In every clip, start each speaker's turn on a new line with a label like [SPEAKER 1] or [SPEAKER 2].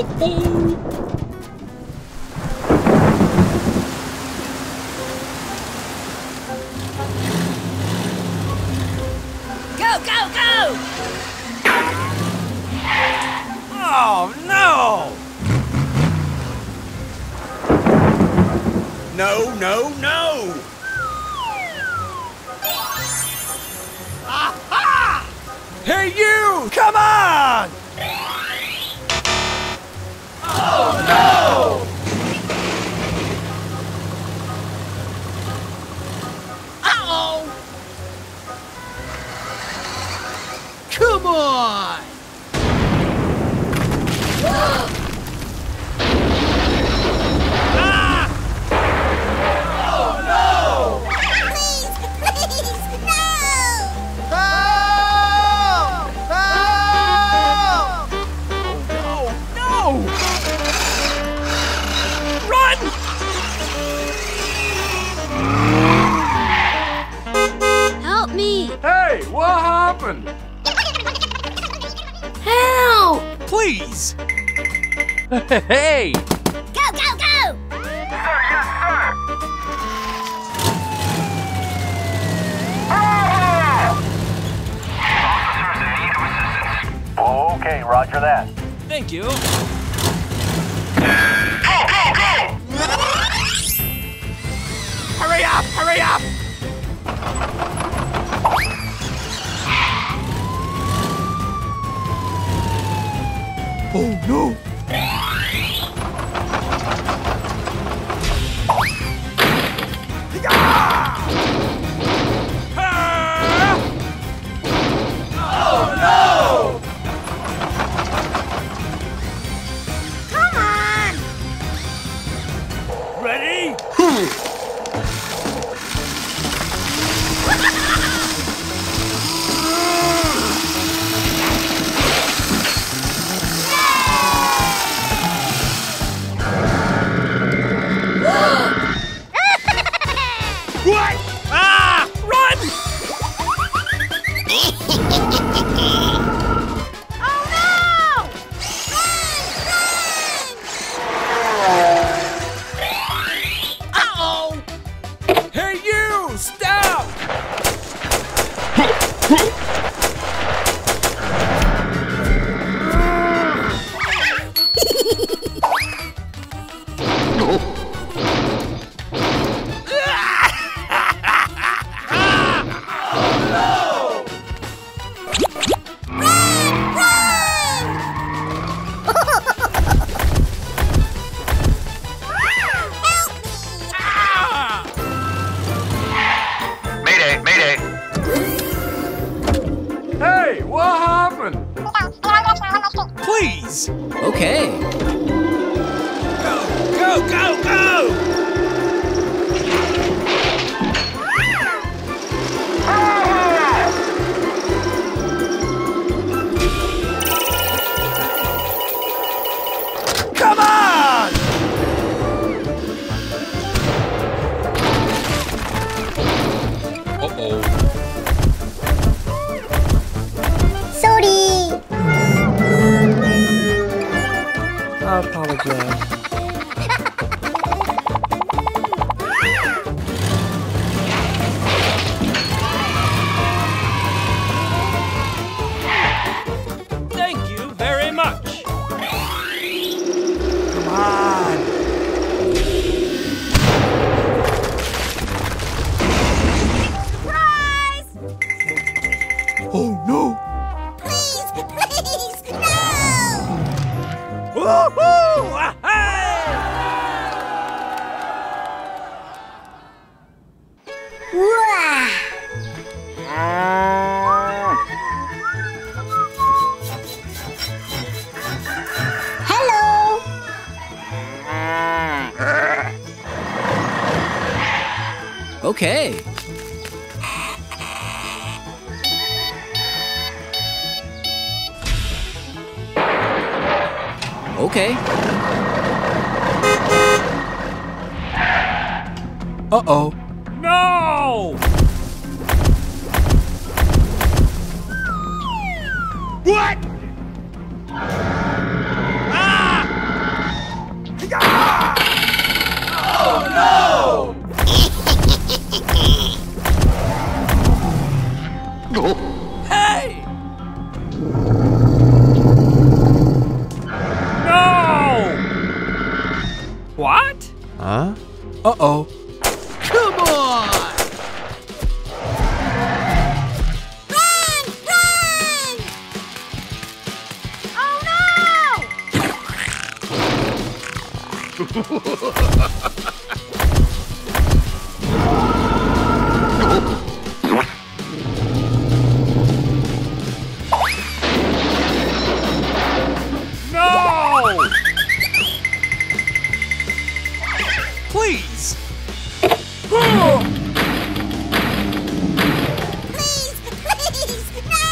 [SPEAKER 1] Go, go, go!
[SPEAKER 2] Oh, no! No, no, no! Aha! Hey, you! Come on! Oh, no!
[SPEAKER 1] Uh-oh!
[SPEAKER 3] Come on!
[SPEAKER 4] Help me!
[SPEAKER 2] Hey, what happened?
[SPEAKER 4] Help!
[SPEAKER 2] Please! Hey!
[SPEAKER 1] Go, go, go!
[SPEAKER 5] Okay, roger that.
[SPEAKER 2] Thank you. Hurry up! Hurry up! Oh no! Oh no!
[SPEAKER 1] Come on!
[SPEAKER 2] Ready? What? Ah! Run!
[SPEAKER 1] Oh no! Uh-oh!
[SPEAKER 2] Hey, you! Stop!
[SPEAKER 5] Mayday, mayday.
[SPEAKER 2] Hey, what happened? Please!
[SPEAKER 3] Okay.
[SPEAKER 2] Go, go, go, go! Come on! Uh-oh.
[SPEAKER 1] Sorry!
[SPEAKER 3] I apologize.
[SPEAKER 2] Thank you very much. Come on.
[SPEAKER 1] Surprise!
[SPEAKER 2] Oh no!
[SPEAKER 1] Please, please, no!
[SPEAKER 2] Woohoo! Ahai!
[SPEAKER 1] Wah! Hello!
[SPEAKER 3] Okay. Okay. Uh-oh.
[SPEAKER 2] No! What? Ah! What?
[SPEAKER 3] Huh? Uh-oh.
[SPEAKER 2] Come on!
[SPEAKER 1] Run! Run!
[SPEAKER 2] No! Please!
[SPEAKER 1] Please! Please! No!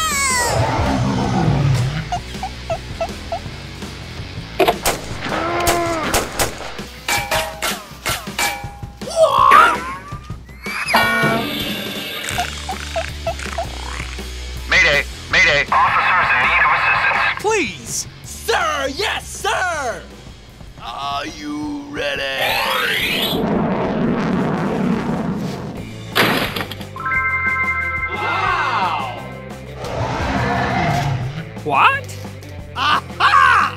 [SPEAKER 4] Mayday! Mayday! Officers in need of assistance.
[SPEAKER 2] Please! Sir! Yes, sir! Are you ready? Wow! What? Aha!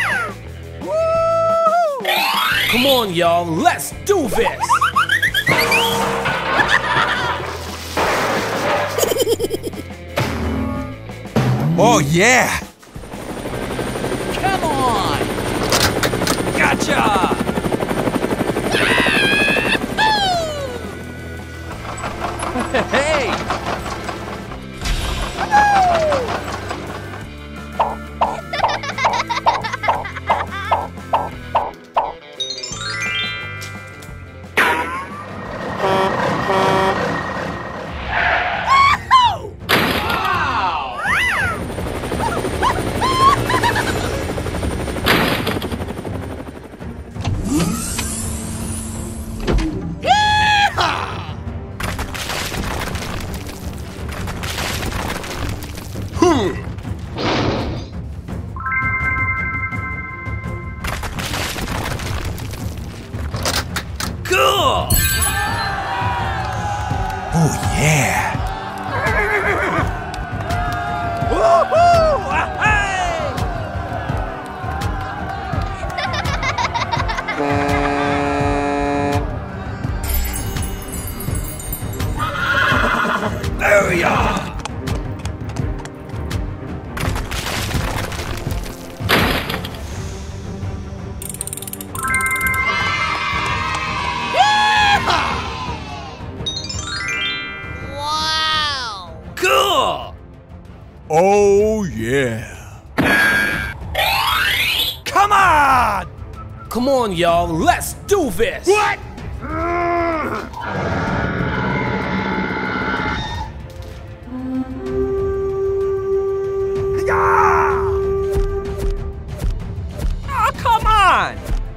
[SPEAKER 2] Woo! Come on, y'all, let's do this!
[SPEAKER 5] Oh, yeah!
[SPEAKER 2] Come on! Gotcha! Hey! Cool!
[SPEAKER 5] Oh, yeah!
[SPEAKER 2] Woohoo! Hey! There we are!
[SPEAKER 1] Wow!
[SPEAKER 2] Cool!
[SPEAKER 5] Oh, yeah!
[SPEAKER 2] Come on! Come on, y'all, let's do this! What? Oh, come on!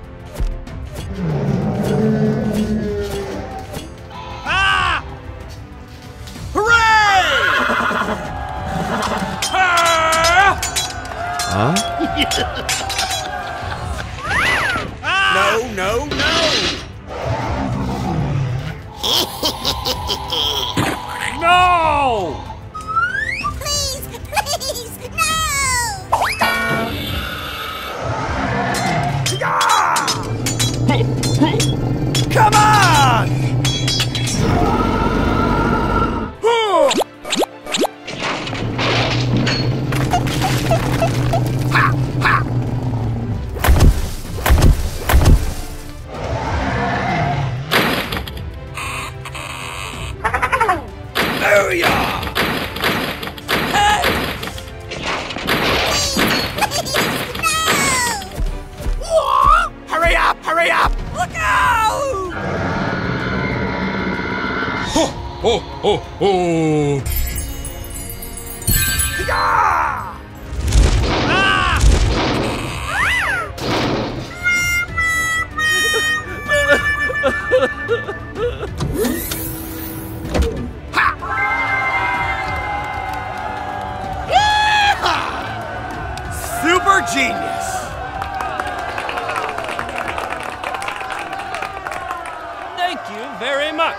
[SPEAKER 2] Ah! Hooray! Ah!
[SPEAKER 3] Huh?
[SPEAKER 2] No, no, no! No!
[SPEAKER 1] Please! Please! No!
[SPEAKER 2] Come on! There we are! Hey! Whoa! Hurry up! Hurry up! Look out!
[SPEAKER 5] Ho, ho, ho, ho!
[SPEAKER 2] Ah! Super genius! Thank you very much.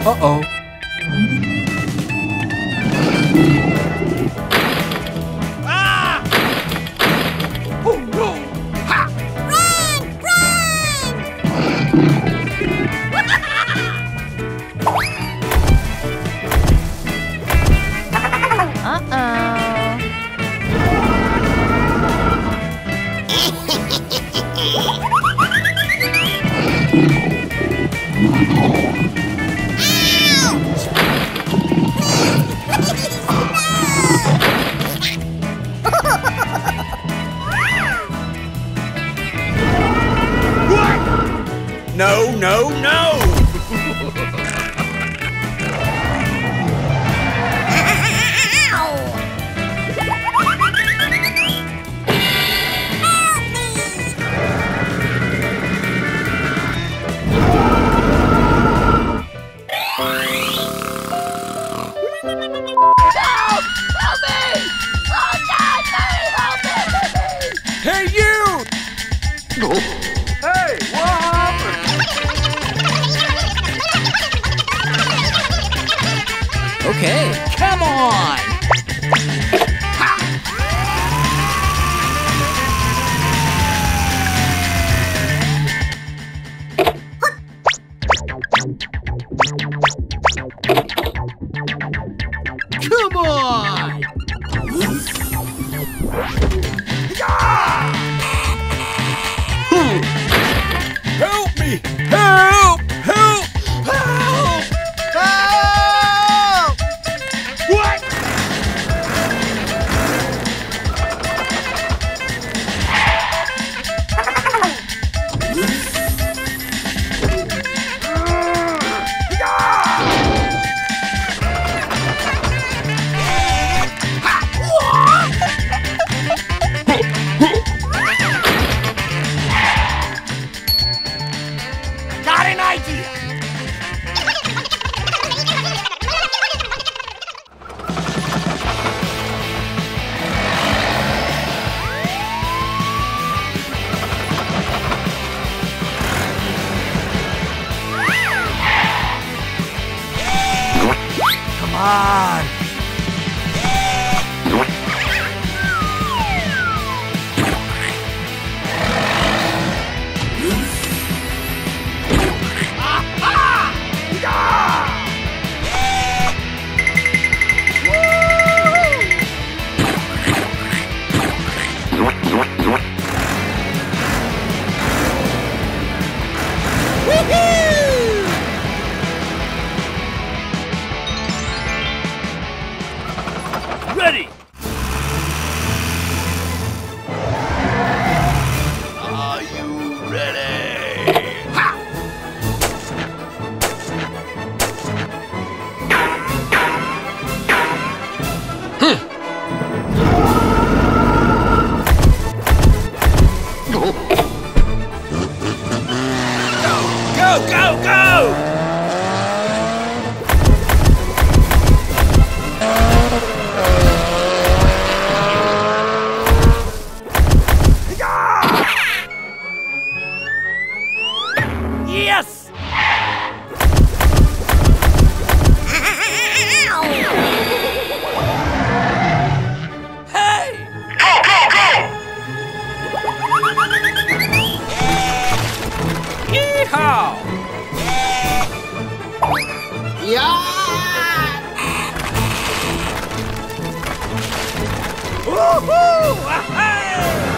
[SPEAKER 3] Uh-oh.
[SPEAKER 2] Ah! Oh, no! Ha!
[SPEAKER 1] Run!
[SPEAKER 5] No, no, no! Hey, you! Hey, what happened?
[SPEAKER 2] Okay, come on! Come on!
[SPEAKER 5] Help me! Help! Help!
[SPEAKER 2] Help! Help!
[SPEAKER 5] What?
[SPEAKER 2] Got an idea!
[SPEAKER 5] Come on!
[SPEAKER 2] Ready!
[SPEAKER 5] Are you ready?
[SPEAKER 2] Ha!
[SPEAKER 5] Go, go, go!
[SPEAKER 2] Yes! Hey! Yeehaw! Woohoo! Aha!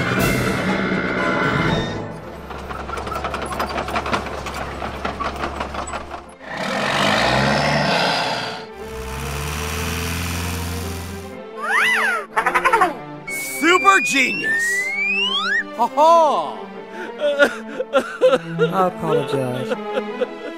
[SPEAKER 2] Super genius! Ha ha!
[SPEAKER 6] I apologize.